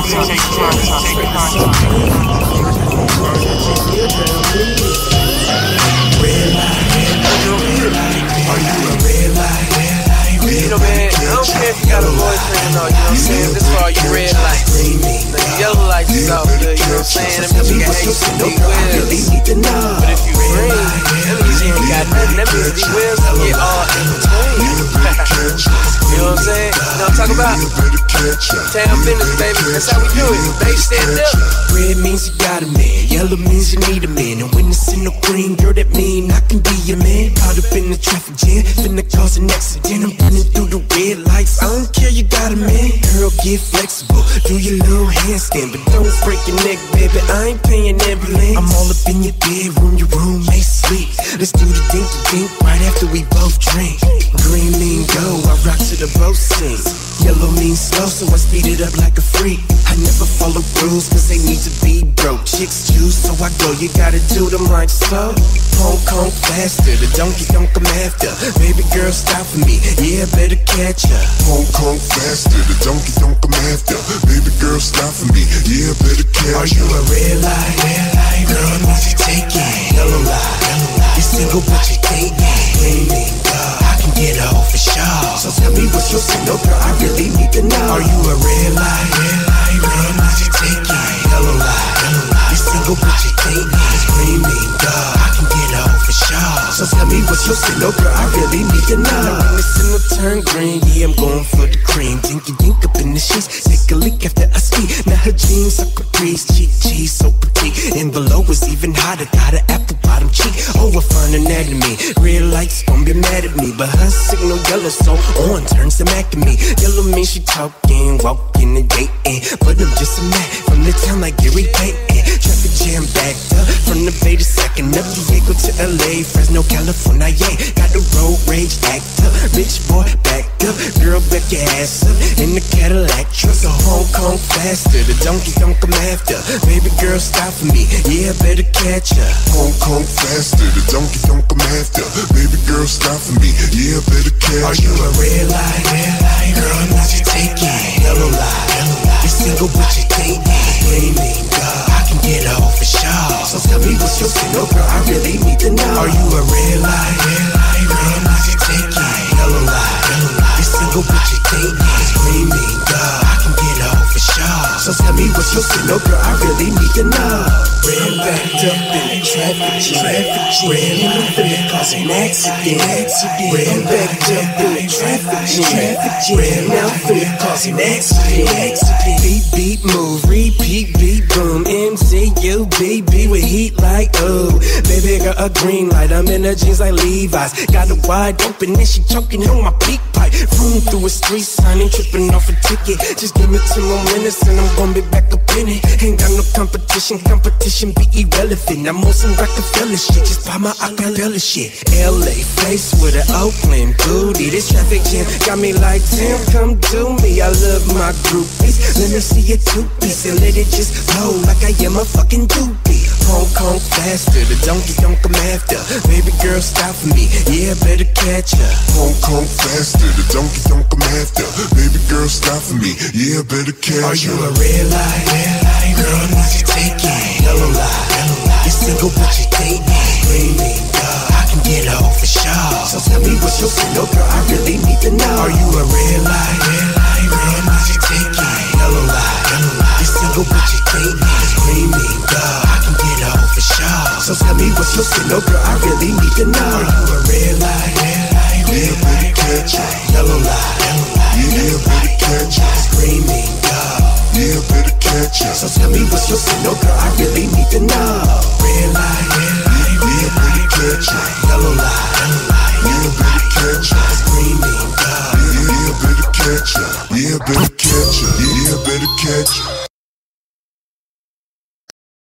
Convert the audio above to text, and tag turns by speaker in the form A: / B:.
A: You know, man, I don't care if you got a boyfriend or, you know what I'm saying? This for all you red lights. The yellow lights is out there, you know what I'm saying? That means you can hate some big wheels. But if you green, that means you ain't got nothing. That means these wheels can get all in between. You know what I'm saying? You know what I'm talking about? Town business, baby. That's how we do it. Baby, stand up.
B: Red means you got a man, yellow means you need a man. And when it's in the green, girl, that mean I can be your man. Caught up in the traffic jam, finna cause an accident. I'm running through the red lights, I don't care, you got a man. Girl, get flexible, do your little handstand, but don't break your neck, baby, I ain't paying ambulance. I'm all up in your bedroom, your roommate sleep. Let's do the dinky dink right after we both drink. Green mean go, I rock to the both sings. Yellow means slow, so I speed it up like a freak. I never follow rules, cause they need to be broke. Chicks choose, so I go, you gotta do them right slow. Hong Kong faster, the donkey don't come after. Baby girl, stop for me, yeah, better catch her.
C: Hong Kong faster, the donkey don't come after. Baby girl, stop for me, yeah, better catch her.
B: Are you a red light? Girl, need you take it. Yellow light, you're single but you dating. Green mean girl, I can get her off for sure. So tell me what's your signal, girl, I really need to know. Are you a red light? Girl, need you take it. Yellow light, you're single but you dating. Green mean girl, I can get her off for sure. So tell me what's your signal, girl, I really need to know. Now when the signal turn green, yeah, I'm going for the cream. Dinky dink up in the sheets, take a leak after I speak. Now her jeans are caprice, cheek cheese so petite. And below is even hotter, got an apple bottom cheek. Oh, a fun anatomy, red lights gon' be mad at me, but her signal yellow so on, turns to Mac at me. Yellow means she talking, walking and dating, but I'm just a man from the town like Gary Payton. Traffic jam backed up from the Bay to Second, up Diego to LA, Fresno, California, yeah. Got the road rage actor, rich boy backed up. Girl, back your ass up in the Cadillac truck. So Hong Kong faster, the donkey don't come after. Baby girl, stop for me, yeah, better catch her.
C: Hong Kong faster, the donkey don't come after. Baby girl, stop for me, yeah, better catch her.
B: Are you a red light? Girl, need you take it. Yellow light, you're single but you dating. Green mean girl, I can get her off for sure. So tell me what's your signal, girl, I really need to know. Are you a red light? Girl, need you take it. Yellow light, you're single but you dating. Green mean girl, I can get her off for sure. So tell me what's your signal, girl, I really need to know. Red backed up in the traffic jam. Red light, finna cause an accident. Red backed up in the traffic jam. Red now finna cause an accident. Beep beep move, repeat beat boom. MCUBB with heat like oh. Baby got a green light, I'm in her jeans like Levi's. Got it wide open and she choking on my peak pipe. Room through a street sign, ain't tripping off a ticket. Just give me 2 more minutes and I'm gonna be back up in it. Ain't got no competition be irrelevant. I'm on some Rockefeller shit, just buy my acapella shit. LA face with an Oakland booty. This traffic jam got me like, damn, come do me. I love my groupies. Let me see a two-piece and let it just flow like I am a fucking doobie. Hong Kong faster, the donkey don't come after. Baby girl, stop for me, yeah, better catch her.
C: Hong Kong faster, the donkey don't come after. Baby girl, stop for me, yeah, better catch her.
B: Are you a red light? Girl, need you take it. Yellow light, you're single but you dating. Green mean girl, I can get her off for sure. So tell me what's your signal, girl, I really need to know. Are you a red light? Girl, need you take it. Yellow light, you're single but you dating. Green mean girl, I can get her off for sure. So tell me what's your signal, girl, I really need to know. Are you a red light?
C: Yeah, better catch her.
B: Yellow light,
C: yeah, better catch her.
B: green mean girl,
C: yeah, better catch her.
B: so tell me what's your signal, girl, I really need to know. Red light,
C: Yeah, better catch her.
B: yellow light,
C: Yeah,